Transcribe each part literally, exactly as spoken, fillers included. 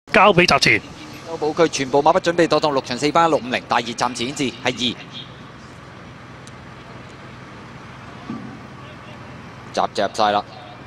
交俾集前。 周寶區全部馬不準備當當六場四班一六五零，大熱暫時顯示係二。集就入晒啦。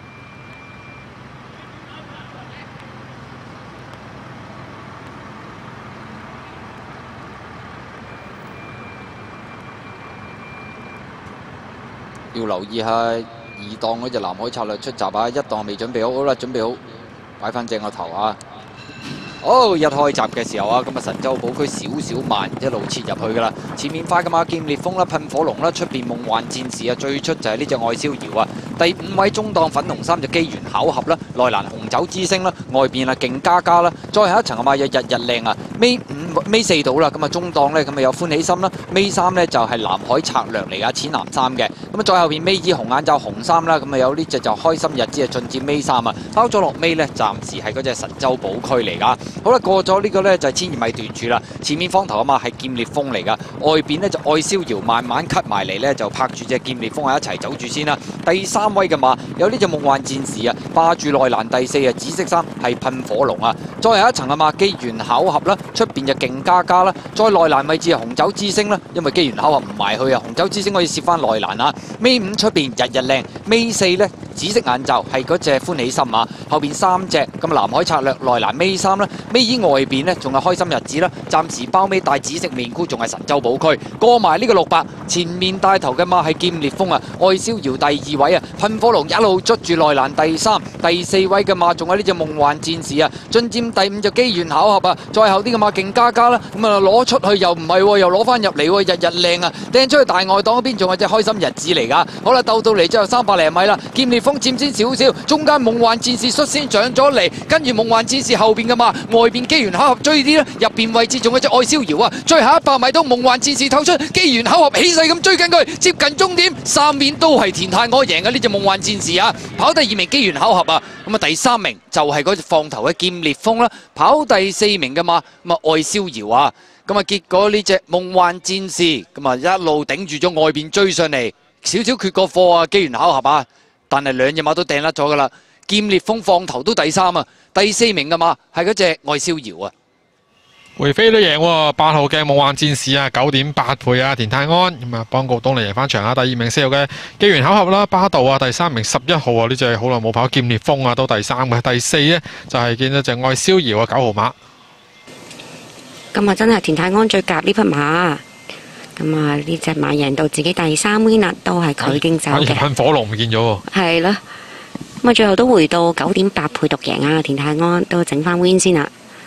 要留意下二檔嗰隻南海策略出閘啊！一檔未準備好，好啦，準備好，擺翻正個頭啊！好，一開閘嘅時候啊，咁啊神州寶區少少慢，一路切入去噶啦。前面快噶嘛，劍烈風啦、噴火龍啦，出邊夢幻戰士啊，最出就係呢隻愛逍遙啊。第五位中檔粉紅衫就機緣巧合啦，內欄紅酒之星啦，外邊啊勁加加啦，再下一層啊嘛有日日靚啊，尾五尾四到啦，咁啊中檔咧咁啊有歡喜心啦，尾三咧就係南海策略嚟噶，淺藍衫嘅，咁啊再後邊尾二紅眼罩紅衫啦，咁啊有呢隻就開心日子啊進佔尾三啊，包咗落尾咧暫時係嗰隻神州寶區嚟噶。好啦，過咗呢個呢就係千二米段柱啦，前面方頭啊嘛係劍烈風嚟噶，外邊呢就愛逍遙慢慢 cut 埋嚟呢，就拍住隻劍烈風喺一齊走住先啦。第三位嘅馬有呢隻夢幻戰士啊，霸住內欄第四啊，紫色衫係噴火龍啊，再下一層啊嘛機緣巧合啦，出邊就勁加加啦，再內欄位置係紅酒之星啦，因為機緣巧合唔埋去啊，紅酒之星可以攝翻內欄啊，尾五出邊日日靚，尾四呢。紫色眼罩係嗰隻歡喜心啊，後邊三隻咁南海策略內欄尾三啦，尾以外邊呢仲係開心日子啦，暫時包尾帶紫色面箍仲係神州寶區，過埋呢個六百，前面帶頭嘅馬係劍烈風啊，愛逍遙第二位啊，噴火龍一路捉住內欄第三，第四位嘅馬仲有呢隻夢幻戰士啊，進佔第五就機緣巧合啊，再後啲嘅馬勁加加啦，咁啊攞出去又唔係喎，又攞翻入嚟喎，日日靚啊，掟出去大外檔嗰邊仲有隻開心日子嚟㗎，好啦，鬥到嚟之後三百零米啦，劍烈風佔先少少，中間夢幻戰士率先上咗嚟，跟住夢幻戰士後邊嘅馬，外邊機緣巧合追啲啦，入邊位置仲有隻愛逍遙啊，最後一百米到夢幻戰士透出，機緣巧合起勢咁追緊佢，接近終點，三面都係田泰我贏嘅呢隻夢幻戰士啊，跑第二名機緣巧合啊，咁啊第三名就係嗰隻放頭嘅劍烈風啦，跑第四名嘅馬咁啊愛逍遙啊，咁啊結果呢隻夢幻戰士咁啊一路頂住咗外邊追上嚟，少少缺個貨啊，機緣巧合啊。但係兩隻馬都掟甩咗噶啦，劍烈風放頭都第三啊，第四名嘅馬係嗰隻愛逍遙啊。 回飛都贏喎，八號嘅夢幻戰士啊，九點八倍啊，田泰安咁啊，幫告東尼贏翻場啊。第二名四號嘅機緣巧合啦，巴道啊，第三名十一號啊，呢隻好耐冇跑劍烈風啊，都第三嘅。第四呢，就係、是、見到隻愛逍遙啊，九號馬。 今日真係田泰安最夾呢匹馬。咁啊！呢隻馬贏到自己第三 win 啦，都係佢經走嘅。 噴火龍唔見咗喎。係啦，咁啊，最後都回到九點八倍獨贏啊！田泰安都整翻 win 先啦。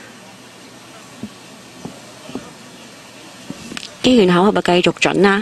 機緣巧合咪繼續準啦。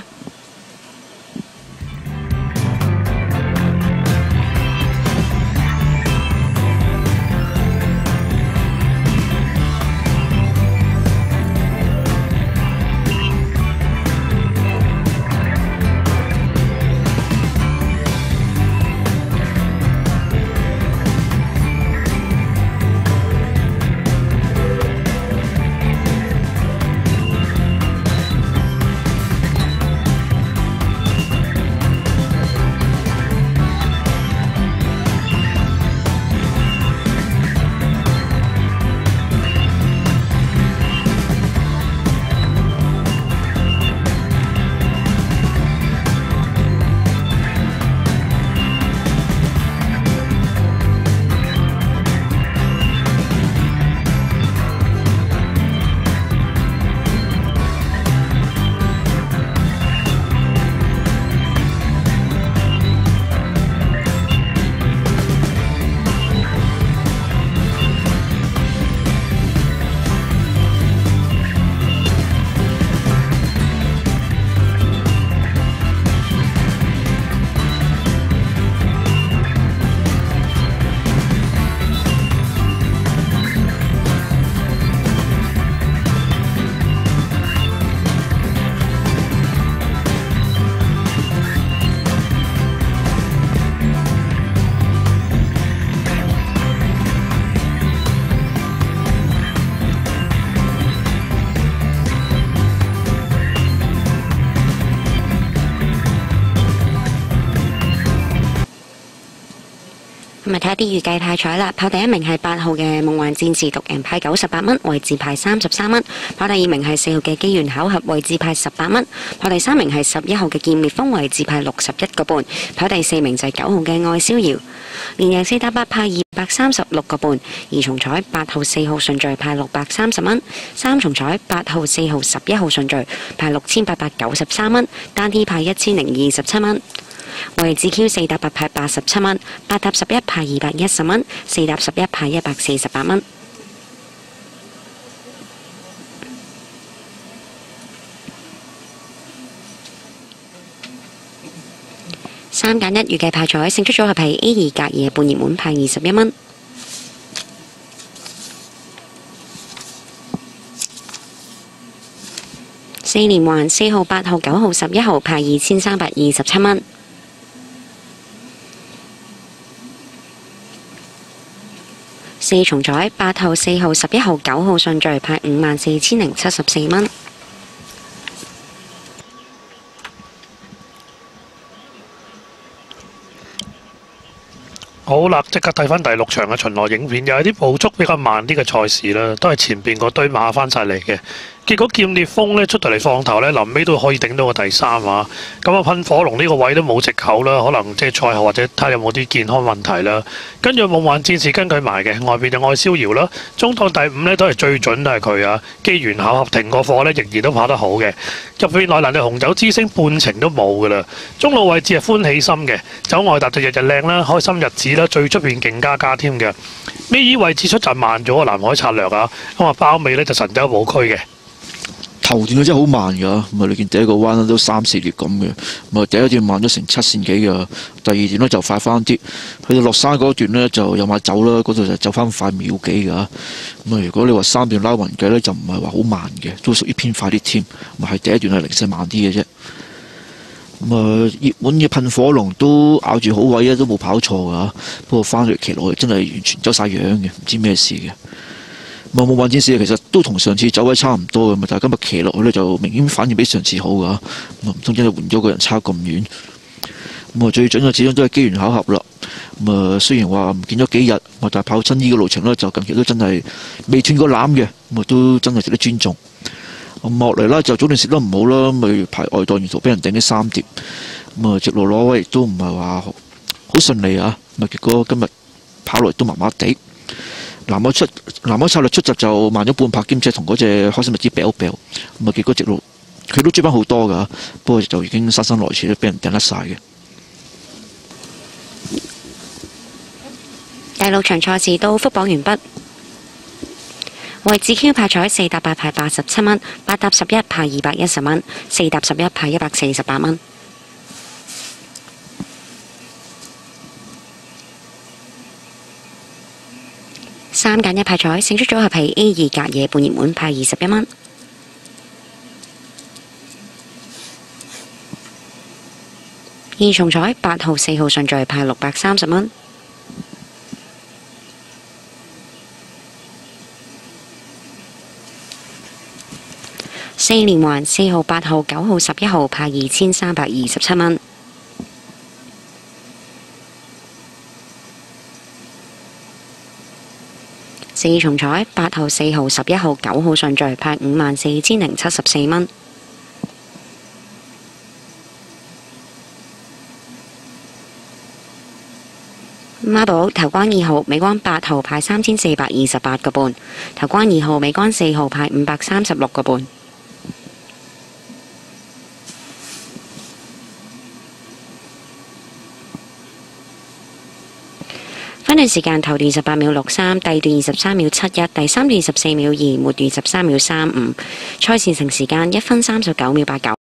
咁啊睇下啲預計派彩啦，跑第一名係八號嘅夢幻戰士，獨贏派九十八蚊，位置派三十三蚊。跑第二名係四號嘅機緣巧合，位置派十八蚊。跑第三名係十一號嘅劍烈風，位置派六十一個半。跑第四名就係九號嘅愛逍遙，連贏四打八派二百三十六個半。二重彩八號四號順序派六百三十蚊，三重彩八號四號十一號順序派六千八百九十三蚊，單 T 派一千零二十七蚊。位置 Q 四搭八派八十七蚊，八搭十一派二百一十蚊，四搭十一派一百四十八蚊。三揀一預計派彩勝出組合係 A 二隔夜半熱門派二十一蚊。四連環四號、八號、九號、十一號派二千三百二十七蚊。四重彩八號、四號、十一號、九號順序派五萬四千零七十四蚊。 好啦，即刻睇翻第六場嘅巡邏影片，又係啲步速比較慢啲嘅賽事啦，都係前邊嗰堆馬翻晒嚟嘅。結果劍烈風呢出到嚟放頭呢，臨尾都可以頂到個第三啊！咁啊噴火龍呢個位都冇藉口啦，可能即係賽後或者睇下有冇啲健康問題啦。跟住夢幻戰士跟佢埋嘅，外邊就愛逍遙啦，中檔第五呢都係最準都係佢啊！機緣巧合停個貨呢，仍然都跑得好嘅。入邊內欄嘅紅酒之星半程都冇噶啦，中路位置係歡喜心嘅，走外踏就日日靚啦，開心日子啦，最出邊勁加加添嘅。尾二位置出站慢咗個南海策略啊，咁啊包尾呢就神州寶區嘅。 頭段咧真係好慢㗎，咁啊你見第一個彎都三四列咁嘅，咁啊第一段慢咗成七線幾㗎，第二段咧就快翻啲，去到落山嗰段咧就有馬走啦，嗰度就走翻快秒幾㗎，咁啊如果你話三段拉勻計咧就唔係話好慢嘅，都屬於偏快啲添，咁係第一段係零舍慢啲嘅啫。咁啊熱門嘅噴火龍都咬住好位啊，都冇跑錯㗎，不過翻嚟騎落去真係完全走晒樣嘅，唔知咩事嘅。夢幻戰士其實都同上次走位差唔多嘅嘛，但係今日騎落去咧就明顯反應比上次好㗎，咁唔通真係換咗個人差咁遠？咁啊最準嘅始終都係機緣巧合啦。咁啊雖然話唔見咗幾日，但係跑親呢個路程咧就近期都真係未斷過纜嘅，咁啊都真係值得尊重。咁落嚟啦就早段蝕得唔好啦，咪排外檔沿途俾人頂咗三碟，咁啊直路攞位亦都唔係話好順利啊，咁啊結果今日跑落嚟都麻麻地。南海出南海策略出閘就慢咗半拍，兼且同嗰隻開心日子比一比，咁啊結果直路佢都追翻好多㗎，不過就已經姍姍來遲，俾人頂甩晒嘅。 第六場賽事到復榜完畢，位置 Q 派彩四搭八派八十七蚊，八搭十一派二百一十蚊，四搭十一派一百四十八蚊。三揀一派彩勝出組合係 A 二隔夜半熱門派二十一蚊。二重彩八號四號順序派六百三十蚊。四連環四號八號九號十一號派二千三百二十七蚊。四重彩八號四號十一號九號順序派五萬四千零七十四蚊。孖寶頭關二號尾關八號派三千四百二十八個半，頭關二號尾關四號派五百三十六個半。分段時間頭段十八秒六三，第二段二十三秒七一，第三段二十四秒二，末段十三秒三五。賽前程時間一分三十九秒八九。